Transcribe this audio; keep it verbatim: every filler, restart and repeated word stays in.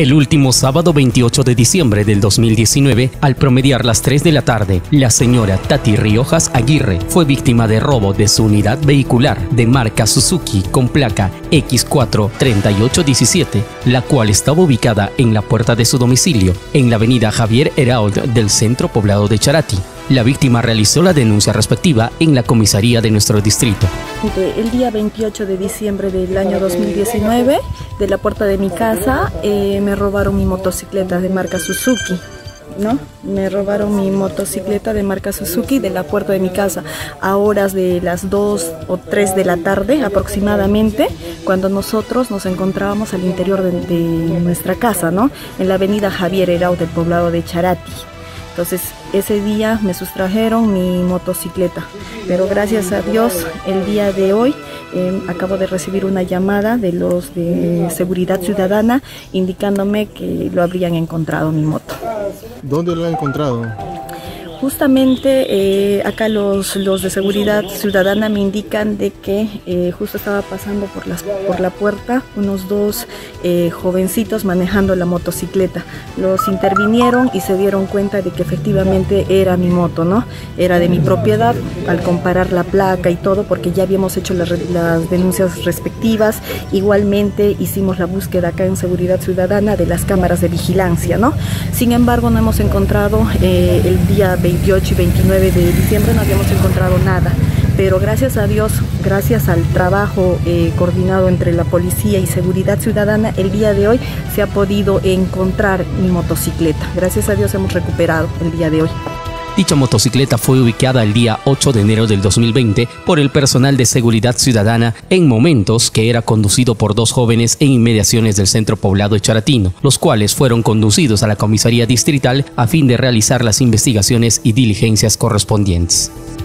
El último sábado veintiocho de diciembre del dos mil diecinueve, al promediar las tres de la tarde, la señora Tati Riojas Aguirre fue víctima de robo de su unidad vehicular de marca Suzuki con placa equis cuatro treinta y ocho diecisiete, la cual estaba ubicada en la puerta de su domicilio, en la avenida Javier Herault del centro poblado de Charati. La víctima realizó la denuncia respectiva en la comisaría de nuestro distrito. El día veintiocho de diciembre del año dos mil diecinueve, de la puerta de mi casa, eh, me robaron mi motocicleta de marca Suzuki. ¿No? Me robaron mi motocicleta de marca Suzuki de la puerta de mi casa a horas de las dos o tres de la tarde aproximadamente, cuando nosotros nos encontrábamos al interior de, de nuestra casa, ¿no? En la avenida Javier Herault del poblado de Charati. Entonces ese día me sustrajeron mi motocicleta, pero gracias a Dios el día de hoy eh, acabo de recibir una llamada de los de Seguridad Ciudadana indicándome que lo habrían encontrado mi moto. ¿Dónde lo han encontrado? Justamente eh, acá los, los de Seguridad Ciudadana me indican de que eh, justo estaba pasando por, las, por la puerta unos dos eh, jovencitos manejando la motocicleta. Los intervinieron y se dieron cuenta de que efectivamente era mi moto, ¿no? Era de mi propiedad al comparar la placa y todo, porque ya habíamos hecho las, las denuncias respectivas. Igualmente hicimos la búsqueda acá en Seguridad Ciudadana de las cámaras de vigilancia, ¿no? Sin embargo, no hemos encontrado eh, el día veintiocho y veintinueve de diciembre, no habíamos encontrado nada, pero gracias a Dios, gracias al trabajo eh, coordinado entre la policía y Seguridad Ciudadana, el día de hoy se ha podido encontrar mi motocicleta. Gracias a Dios hemos recuperado el día de hoy. Dicha motocicleta fue ubicada el día ocho de enero del dos mil veinte por el personal de Seguridad Ciudadana en momentos que era conducido por dos jóvenes en inmediaciones del centro poblado de Charatino, los cuales fueron conducidos a la comisaría distrital a fin de realizar las investigaciones y diligencias correspondientes.